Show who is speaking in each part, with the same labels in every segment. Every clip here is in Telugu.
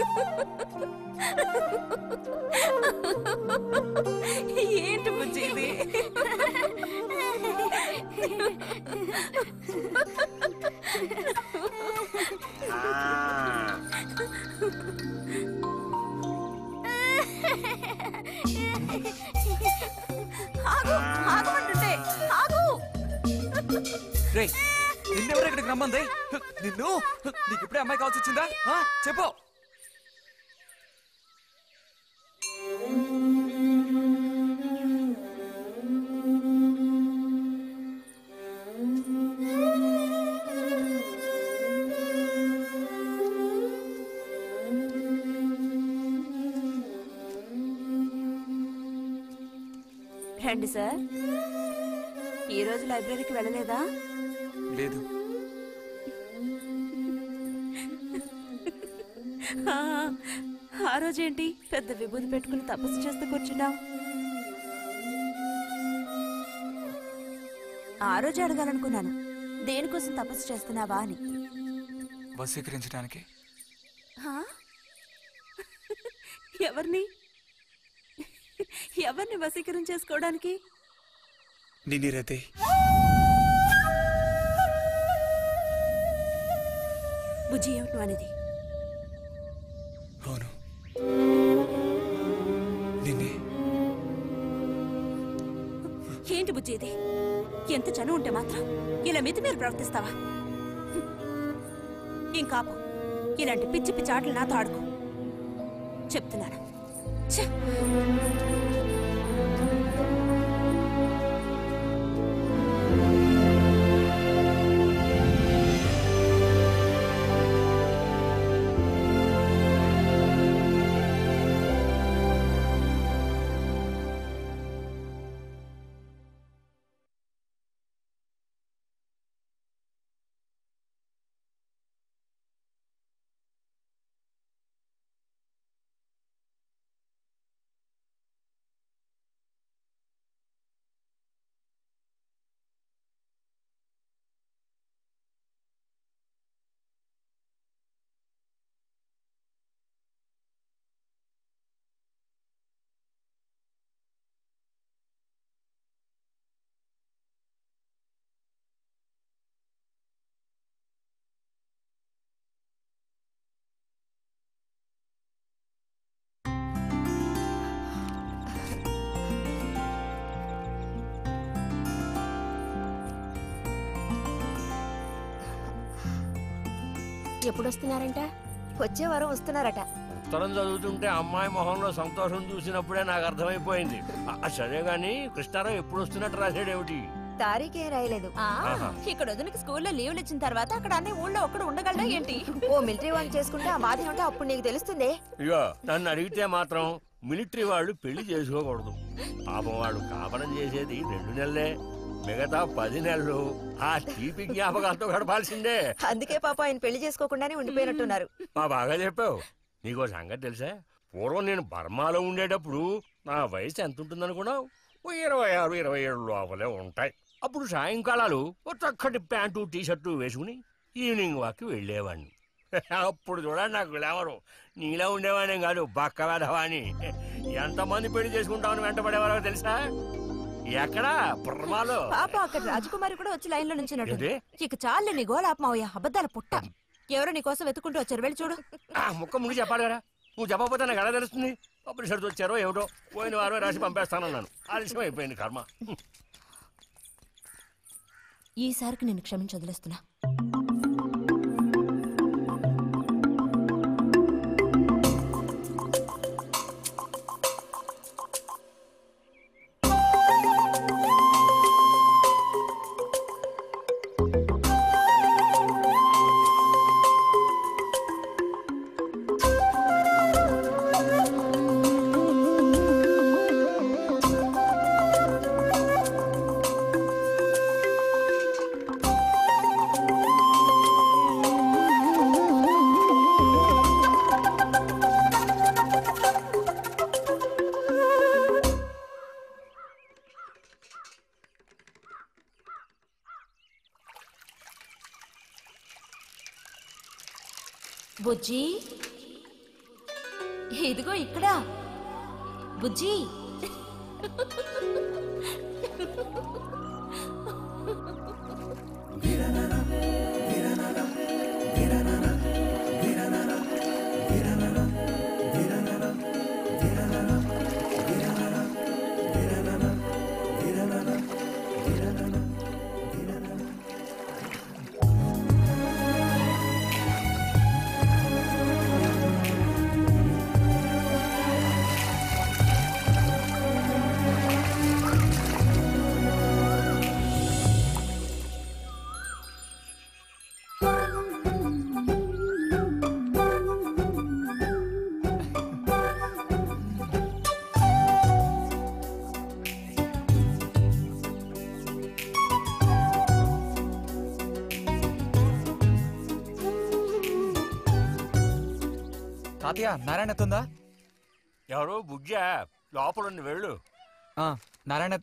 Speaker 1: ఏంటి బుజ్జి ఇది? ఆగమంటుంటే ఆగు.
Speaker 2: నిన్నెవరు ఇక్కడికి రమ్మంది? నిన్ను నీకు ఇప్పుడే అమ్మాయి కావాల్సి వచ్చిందా? చెప్పు.
Speaker 1: రండి సార్. ఈరోజు లైబ్రరీకి వెళ్ళలేదా?
Speaker 2: లేదు.
Speaker 1: ఆ రోజేంటి పెద్ద విభూతి పెట్టుకుని తపస్సు చేస్తూ కూర్చున్నావు? ఆ రోజు అడగాలనుకున్నాను, దేనికోసం తపస్సు చేస్తున్నావా అని.
Speaker 2: వశీకరించడానికి.
Speaker 1: ఎవరిని ఎవరిని వశీకరించేసుకోవడానికి?
Speaker 2: నిన్నిరతే.
Speaker 1: బుజ్జి ఏమిటి అనేది?
Speaker 2: అవును, నిన్నే.
Speaker 1: ఏంటి బుజ్జి ఇది? ఎంత చనువు ఉంటే మాత్రం ఇలా మితిమీరి ప్రవర్తిస్తావా? ఇంకాపు ఇలాంటి పిచ్చి పిచ్చి ఆటలు నాతో ఆడుకో చెప్తున్నాను.
Speaker 3: ఎప్పుడు వస్తున్నారంట? వచ్చే వారం వస్తున్నారట.
Speaker 4: ఉత్తరం చదువుతుంటే అమ్మాయి మొహంలో సంతోషం చూసినప్పుడే నాకు అర్థమైపోయింది. సరే గాని కృష్ణారావు ఎప్పుడు వస్తున్నట్టు రాశాడేమిటి?
Speaker 3: తారీఖే రాయలేదు.
Speaker 1: ఇక్కడ వదినకి స్కూల్లో లీవ్లు ఇచ్చిన తర్వాత అక్కడ అన్ని ఊళ్ళో ఒక్కడు ఉండగలడా ఏంటి?
Speaker 3: ఓ మిలిటరీ వాళ్ళు చేసుకుంటే ఆ బాధ ఏమిటో అప్పుడు నీకు తెలుస్తుంది.
Speaker 4: ఇగో నన్ను అడిగితే మాత్రం మిలిటరీ వాళ్ళు పెళ్లి చేసుకోకూడదు. పాపం వాళ్ళు కాపరం చేసేది 2 నెలలే, మిగతా 10 నెలలు ఆ తీపి జ్ఞాపకాలతో గడపాల్సిందే.
Speaker 3: అందుకే పాప ఆయన పెళ్లి చేసుకోకుండానే ఉండిపోయినట్టున్నారు.
Speaker 4: బాగా చెప్పావు. నీకో సంగతి తెలుసా? పూర్వం నేను బర్మాలో ఉండేటప్పుడు నా వయసు ఎంత ఉంటుందనుకున్నావు? 26, 27 లోపలే ఉంటాయి. అప్పుడు సాయంకాలాలు ఓ చక్కటి ప్యాంటు టీషర్టు వేసుకుని ఈవినింగ్ వాక్కి వెళ్ళేవాడిని. అప్పుడు చూడండి నాకు గ్లామరు. నీలా ఉండేవాడిని కాదు, బక్క వేధవాణి. ఎంతమంది పెళ్లి చేసుకుంటామని వెంటపడేవారో తెలుసా? ఎక్కడా బర్మాలో.
Speaker 1: పాప అక్కడ రాజకుమారి కూడా వచ్చి లైన్ లో నుంచి ఇక చాలే నీ గోలాపమావయ్య, అబద్ధాల పుట్ట. ఎవరో నీ కోసం వెతుకుంటూ వచ్చారు, వెళ్ళి చూడు.
Speaker 4: ముక్క ముందు చెప్పాలి కదా, నువ్వు చెప్పకపోతే నాకు ఎలా తెలుస్తుంది? పబ్లిషర్స్ వచ్చారో ఏమిటో, పోయిన వారమే రాసి పంపేస్తానన్నాను. ఆలస్యం అయిపోయింది కర్మ.
Speaker 1: ఈసారికి నేను క్షమించి వదిలేస్తున్నా. బుజ్జి ఇదిగో ఇక్కడ బుజ్జి.
Speaker 2: తాతయ్య నారాయణతుందా?
Speaker 4: ఎవరు బుజ్జా? లోపల వెళ్ళు.
Speaker 2: నారాయణత,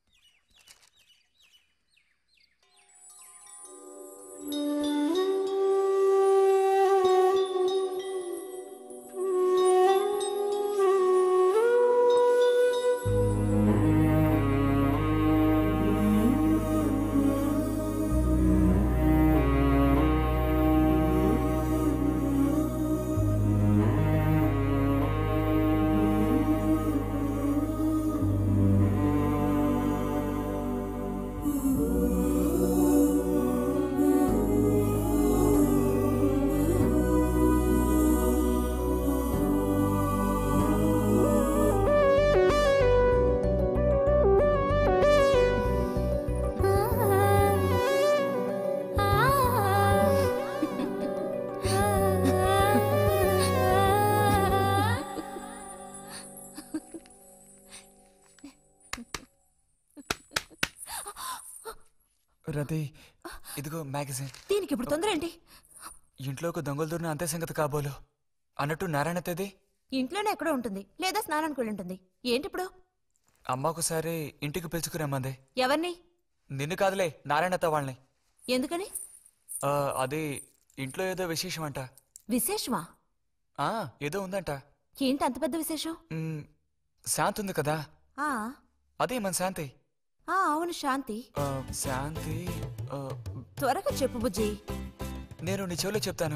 Speaker 2: రతి ఇదిగో మ్యాగజైన్.
Speaker 1: దీనికి ఇప్పుడు తొందర ఏంటి?
Speaker 2: ఇంట్లోకి దొంగలు దూరిన అంతే సంగతి కాబోలు. అన్నట్టు నారాయణతది
Speaker 1: ఇంట్లోనే ఎక్కడో ఉంటుంది, లేదా స్నానానికి వెళ్ళి ఉంటుంది. ఏంటి ఇప్పుడు?
Speaker 2: అమ్మొకసారి ఇంటికి పిలుచుకురమ్మంది.
Speaker 1: ఎవరిని?
Speaker 2: నిన్ను కాదులే, నారాయణత వాళ్ళని.
Speaker 1: ఎందుకని?
Speaker 2: అది ఇంట్లో ఏదో విశేషం అంట.
Speaker 1: విశేషమా?
Speaker 2: ఏదో ఉందంట.
Speaker 1: ఏంటి అంత పెద్ద విశేషం?
Speaker 2: శాంతి ఉంది కదా,
Speaker 1: ఆ
Speaker 2: అదే మన శాంతి.
Speaker 1: అవును, శాంతి.
Speaker 2: శాంతి
Speaker 1: త్వరగా చెప్పు బుజ్జి.
Speaker 2: నేను నీ చెవిలో చెప్తాను.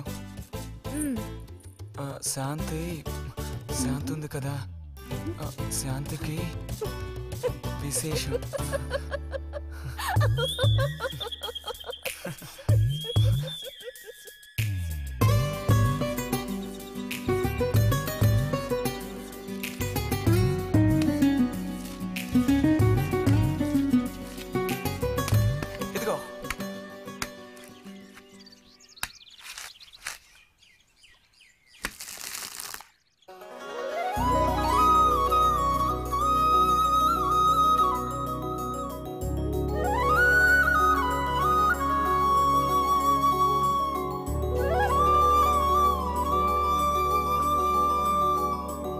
Speaker 2: శాంతి శాంతి ఉంది కదా, శాంతికి విశేషం.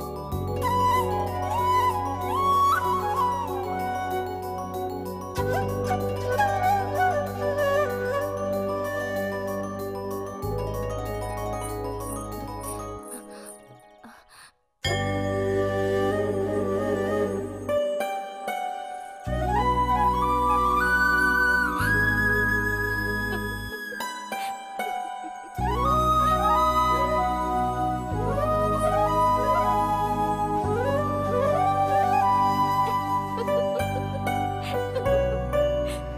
Speaker 3: ఆ